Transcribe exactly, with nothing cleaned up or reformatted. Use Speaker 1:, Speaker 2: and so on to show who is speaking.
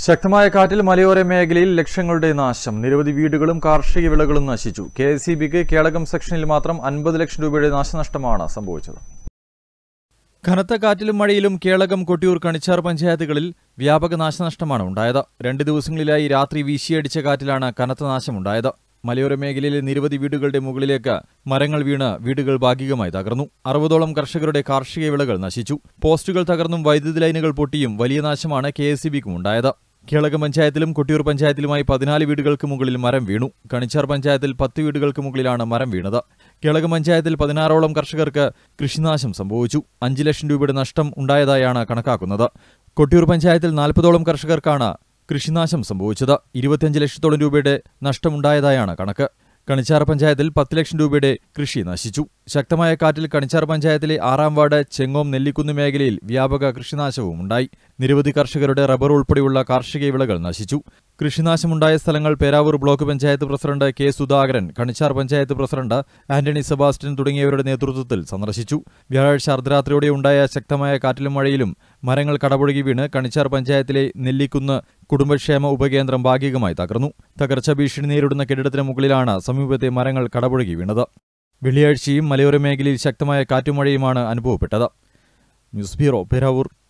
Speaker 1: ശക്തമായ കാറ്റിൽ മലയോര മേഖലയിൽ ലക്ഷങ്ങളുടെ നാശം. നിരവധി വീടുകളും കാർഷിക വിളകളും നശിച്ചു. കെ എസ് ഇ ബിക്ക് കേളകം സെക്ഷനിൽ മാത്രം അൻപത് ലക്ഷം രൂപയുടെ നാശനഷ്ടമാണ് സംഭവിച്ചത്. കനത്ത കാറ്റിലും മഴയിലും കേളകം, കൊട്ടിയൂർ, കണിച്ചാർ പഞ്ചായത്തുകളിൽ വ്യാപക നാശനഷ്ടമാണ് ഉണ്ടായത്. രണ്ട് ദിവസങ്ങളിലായി രാത്രി വീശിയടിച്ച കാറ്റിലാണ് കനത്ത നാശമുണ്ടായത്. മലയോര മേഖലയിലെ നിരവധി വീടുകളുടെ മുകളിലേക്ക് മരങ്ങൾ വീണ് വീടുകൾ ഭാഗികമായി തകർന്നു. അറുപതോളം കർഷകരുടെ കാർഷിക വിളകൾ നശിച്ചു. പോസ്റ്റുകൾ തകർന്നും വൈദ്യുതി ലൈനുകൾ പൊട്ടിയും വലിയ നാശമാണ് കെ എസ് ഇ ബിക്കും ഉണ്ടായത്. കേളകം പഞ്ചായത്തിലും കൊട്ടിയൂർ പഞ്ചായത്തിലുമായി പതിനാല് വീടുകൾക്ക് മുകളിൽ മരം വീണു. കണിച്ചാർ പഞ്ചായത്തിൽ പത്ത് വീടുകൾക്ക് മുകളിലാണ് മരം വീണത്. കേളകം പഞ്ചായത്തിൽ പതിനാറോളം കർഷകർക്ക് കൃഷിനാശം സംഭവിച്ചു. അഞ്ച് ലക്ഷം രൂപയുടെ നഷ്ടം ഉണ്ടായതായാണ് കണക്കാക്കുന്നത്. കൊട്ടിയൂർ പഞ്ചായത്തിൽ നാൽപ്പതോളം കർഷകർക്കാണ് കൃഷിനാശം സംഭവിച്ചത്. ഇരുപത്തിയഞ്ച് ലക്ഷത്തോളം രൂപയുടെ നഷ്ടമുണ്ടായതായാണ് കണക്ക്. കണിച്ചാർ പഞ്ചായത്തിൽ പത്ത് ലക്ഷം രൂപയുടെ കൃഷി നശിച്ചു. ശക്തമായ കാറ്റിൽ കണിച്ചാർ പഞ്ചായത്തിലെ ആറാം വാർഡ് ചെങ്ങോം നെല്ലിക്കുന്ന് മേഖലയിൽ വ്യാപക കൃഷിനാശവും ഉണ്ടായി. നിരവധി കർഷകരുടെ റബ്ബർ ഉൾപ്പെടെയുള്ള കാർഷിക വിളകൾ നശിച്ചു. കൃഷിനാശമുണ്ടായ സ്ഥലങ്ങൾ Peravoor block panchayat president K Sudhakaran, Kanichar panchayat president Antony Sebastian തുടങ്ങിയവരുടെ നേതൃത്വത്തിൽ സന്ദർശിച്ചു. വ്യാഴാഴ്ച അർദ്ധരാത്രിയോടെ ഉണ്ടായ ശക്തമായ കാറ്റിലും മഴയിലും മരങ്ങൾ കടപുഴകി വീണ് കണിച്ചാർ പഞ്ചായത്തിലെ നെല്ലിക്കുന്ന് കുടുംബക്ഷേമ ഉപകേന്ദ്രം ഭാഗികമായി തകർന്നു. തകർച്ച ഭീഷണി നേരിടുന്ന കെട്ടിടത്തിന് മുകളിലാണ് സമീപത്തെ മരങ്ങൾ കടപുഴകി വീണത്. വെള്ളിയാഴ്ചയും മലയോര മേഖലയിൽ ശക്തമായ കാറ്റുമഴയുമാണ് അനുഭവപ്പെട്ടത്. News bureau, Peravoor.